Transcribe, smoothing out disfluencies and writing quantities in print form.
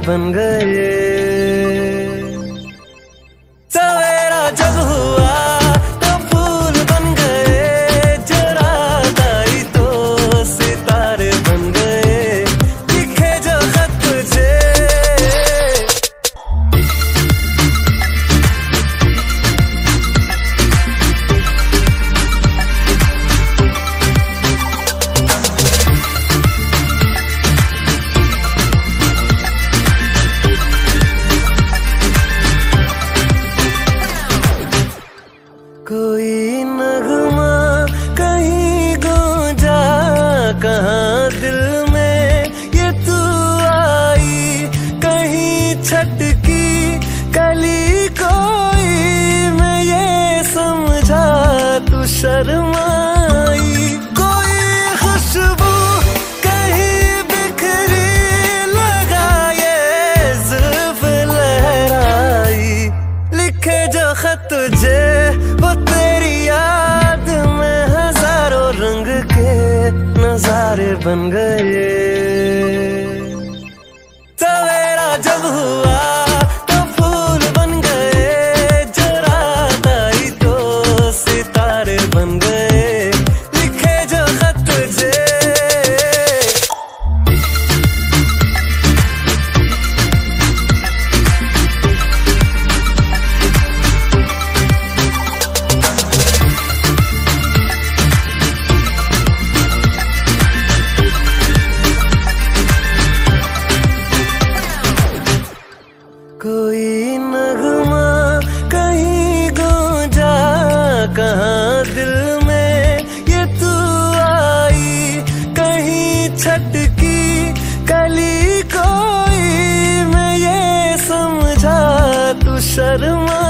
बन गए। सवेरा जब हुआ तो फूल बन गए, जो रात आई तो सितारे बन गए, लिखे जो खत तुझे। कोई नगमा कहीं गूंजा, कहाँ दिल में ये तू आई, कहीं छटकी कली कोई, मैं ये समझा तू शर्माई। कोई खुशबू कहीं बिखरी, लगा ये जुल्फ लहराई, लिखे जो खत तुझे वो तेरी याद में हजारों रंग के नजारे बन गए। सवेरा जब हुआ तो फूल बन गए, जो रात आई तो सितारे बन गए, लिखे जो खत तुझे। कोई नगमा कहीं गूंजा, कहाँ दिल में ये तू आई, कहीं छटकी कली कोई, मैं ये समझा तू शर्मा।